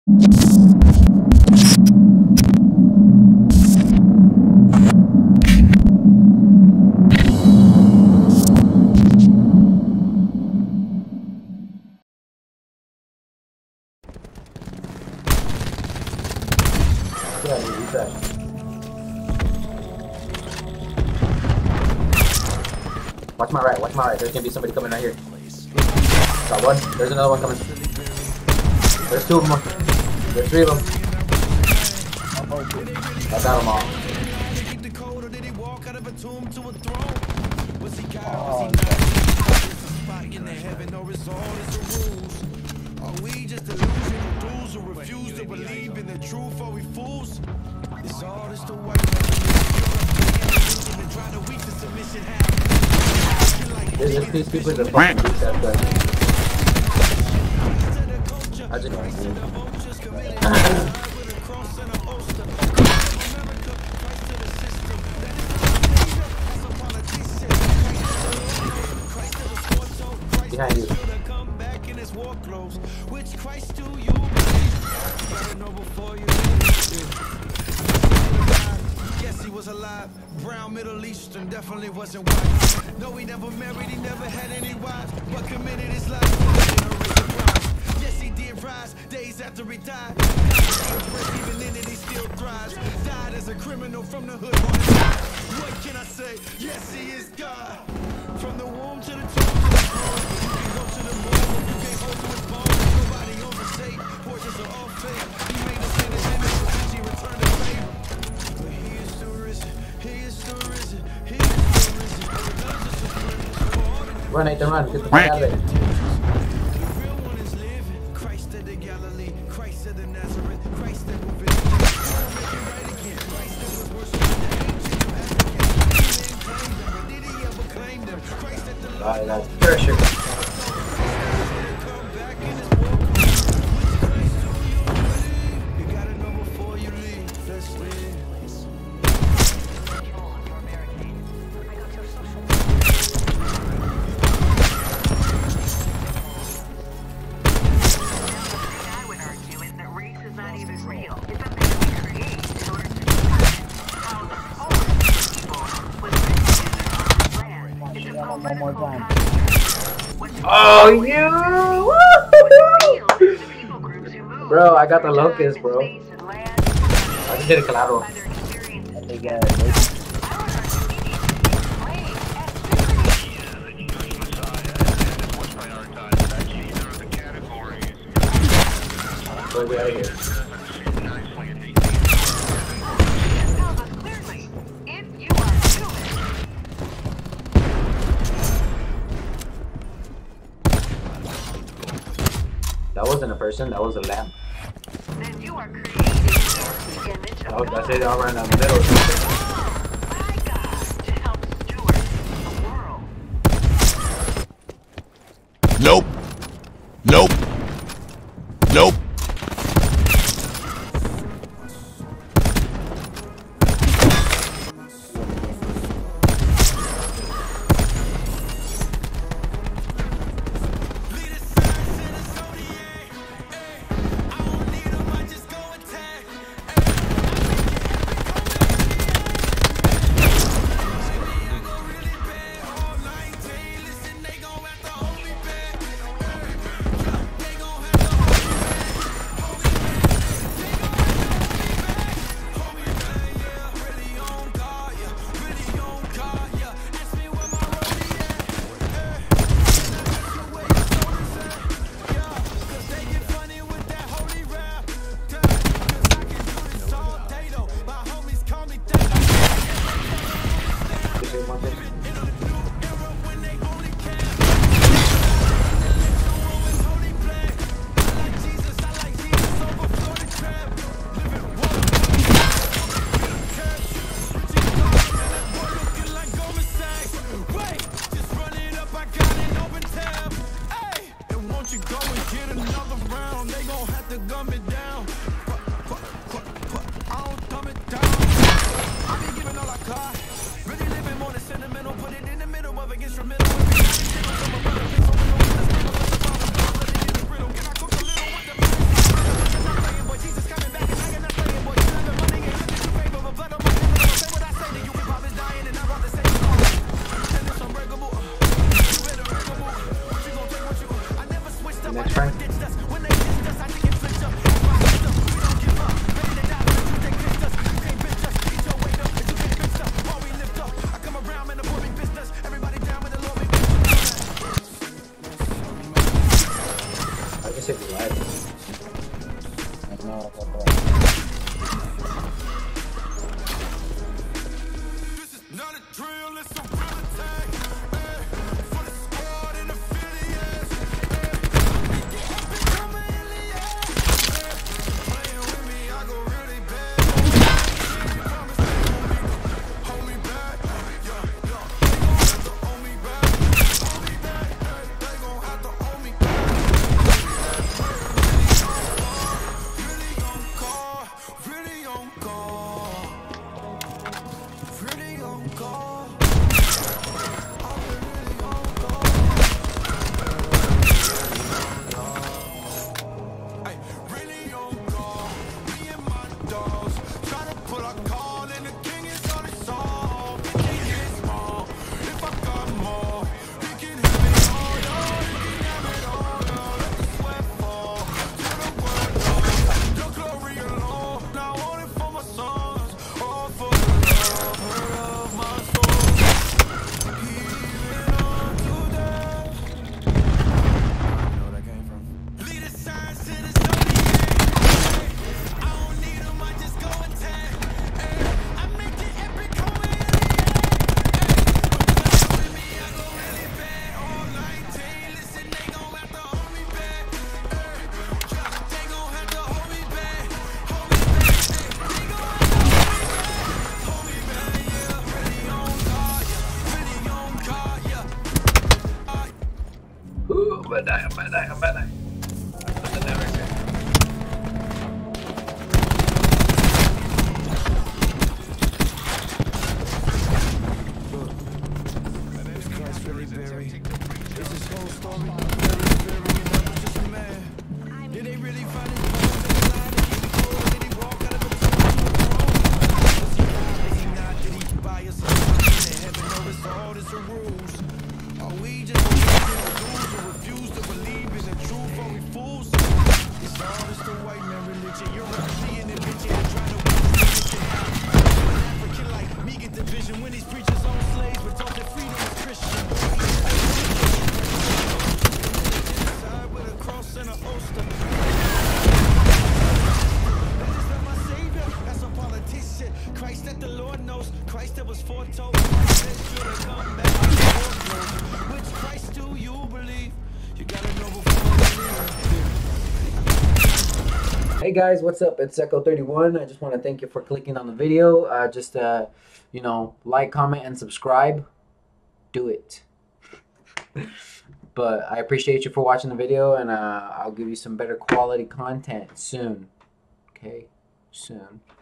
Watch my right, watch my right. There's gonna be somebody coming right here. Got one. There's another one coming. There's two of them. There's three of them. I got them all. Are we just delusional dudes who refuse to believe in the truth? Are we fools? It's all just the white man trying to weak the submission habit. There's these people that fucking beat that guy. I just behind you. Which Christ do you Yes, he was alive. Brown, Middle Eastern, definitely wasn't white. No, he never married, he never had any wives, but committed his life. Yes, he did rise days after he died. Even then, he still thrives. Died as a criminal from the hood. What can I say? Yes, he is God. From the womb to the tomb. You can go to the moon, but you can't hold to his bones. Nobody on the state. Portraits are all fake. He made us in his image, but he returned to fame. But he is still risen. He is still risen. He is still risen. Run, Nathan, run. Get the fuck out of there. Alright, that's pressure. One more time. Oh, you! Bro, I got the locust, bro. I just did a collateral. And they get it. Where we out of here? That wasn't a person, that was a lamp. Then you are creating the image of That's it, all right down the middle. by God to help steward the world. Nope. Nope. Nope. No, This is not a drill, it's a real attack. Hey, for the squad and affiliates. Hey, become an alien. Hey, playing with me, I go really bad. Promise they gon' hold me back. Yeah, yeah. They gon' have to hold me back. Hold me back. Hey, they gon' have to hold me back. Really on call. Really on call. Really on call. Ay, really on call. Me and my dogs tryna pull a call, and the king is on his own. The king is small. If I got more, he can have it all. Yo, he can have it all. Yo, let the sweat fall to the world. Your glory alone. Now I want it for my sons, all for the love of my soul. Even unto death. You know where that came from? Lead a sign to the zodiac. I don't need 'em, I just go attack. I make it epic, come in. With me, I go really bad. All 19, listen, they gon' have to hold me back. They gon' have to hold me back. Hold me back. They gon' have to hold me back. Yeah, really on God, yeah. Really on God, yeah. Badai. Is Christ really buried? Is his whole story very, and I was just a man? Did they really find his bones in the line to keep it cold? Did he walk out of the tomb to a throne? Was he God? Was he not? Did he buy us a something in heaven? No, it's all just the rules. Are we just believing the rules or refuse to believe in the truth? Are we fools? It's all just the white man religion. You're actually an invention and trying to win religion. African like me get the vision when these preachers own slaves, but talking freedom is Christian. Side with a cross and an ulster. That is not my savior. That's a politician. Christ that the Lord knows. Christ that was foretold. Christ that should have come back. Which Christ do you believe? You gotta know before you believe. Hey guys, what's up? It's Echo31. I just want to thank you for clicking on the video. You know, like, comment, and subscribe. Do it. But I appreciate you for watching the video, and I'll give you some better quality content soon. Okay, soon.